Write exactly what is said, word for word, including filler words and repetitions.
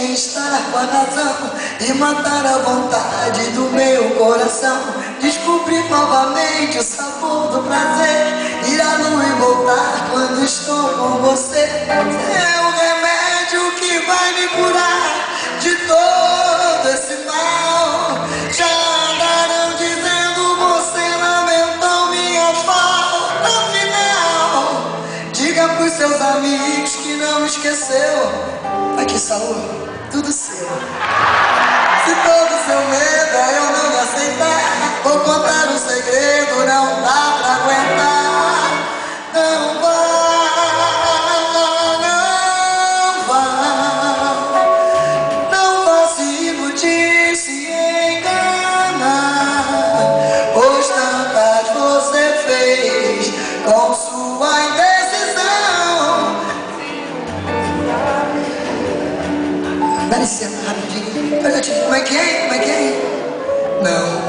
conquistar com a razão e matar a vontade do meu coração. Descobrir novamente o sabor do prazer, ir à lua e voltar quando estou com você. É o remédio que vai me curar de todo esse mal. Já andarão dizendo você lamentou minha falta final. Diga pros seus amigos que não esqueceu. Aqui, saúde, tudo seu. Se todo seu medo é eu não me aceitar, vou contar um segredo, não dá pra aguentar. Não vá, não vá, não vá se iludir, se enganar, pois tantas você fez com sua indecisão. Dá licença, rapidinho. Olha, tipo, como é que é? Como é que é? Não